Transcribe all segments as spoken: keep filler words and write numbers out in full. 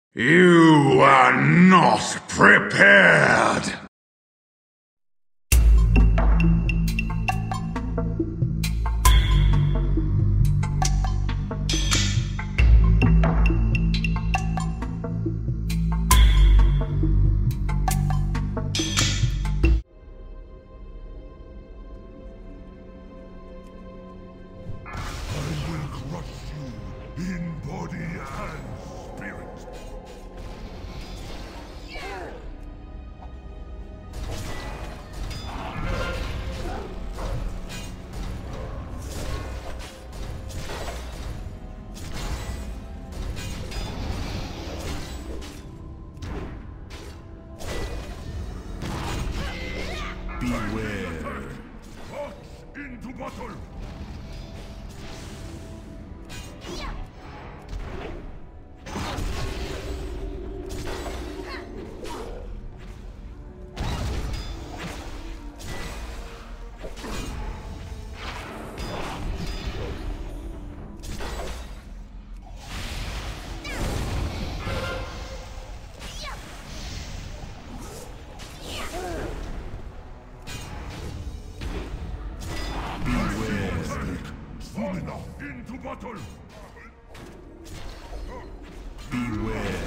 You are not prepared! I will crush you in body and spirit. Beware. March into battle. Stamina into battle. Beware.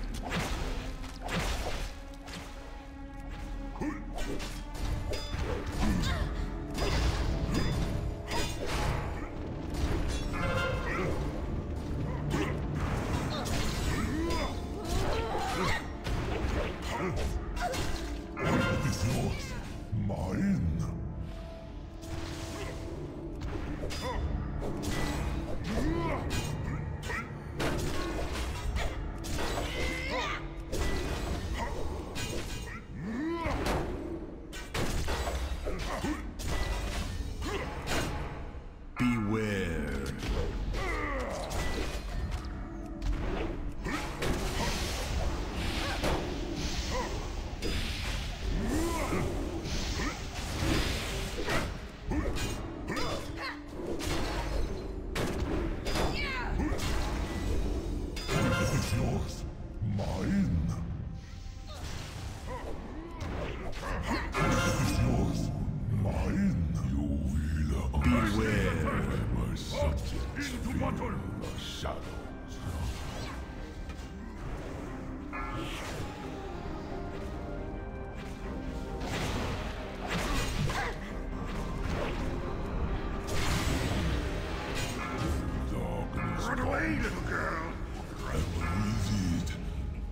It is yours. Mine. Beware. It is yours. Mine. It is yours. Mine. You will Beware. my subjects into battle. The shadows. Darkness. Run away, little girl. I will ease it.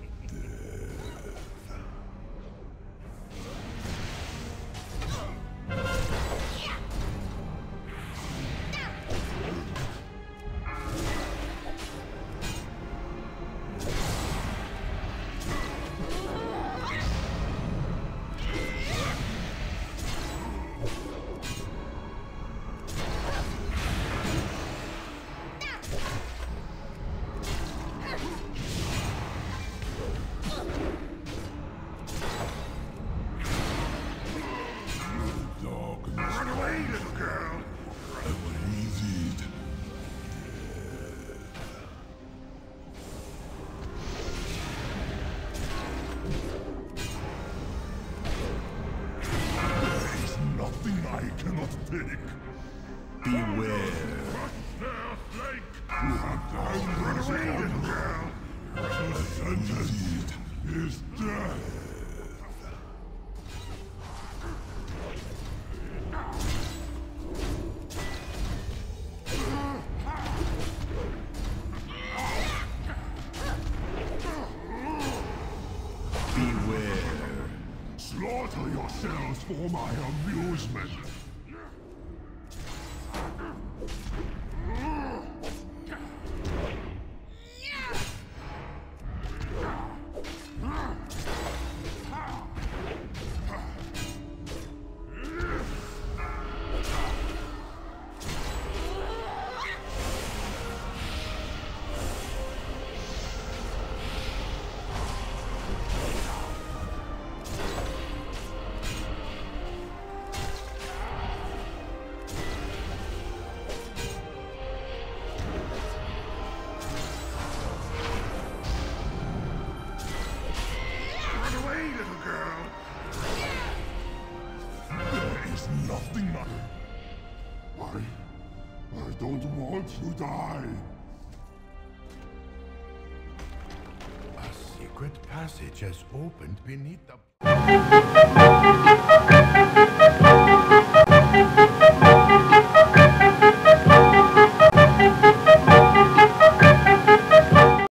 Darkness. Run away, little girl. I will ease it. There is nothing I cannot take. Beware. Their flake. Don't run away, little girl. The sentence is death. Beware. Slaughter yourselves for my amusement. Nothing matters. I... I don't want to die. A secret passage has opened beneath the...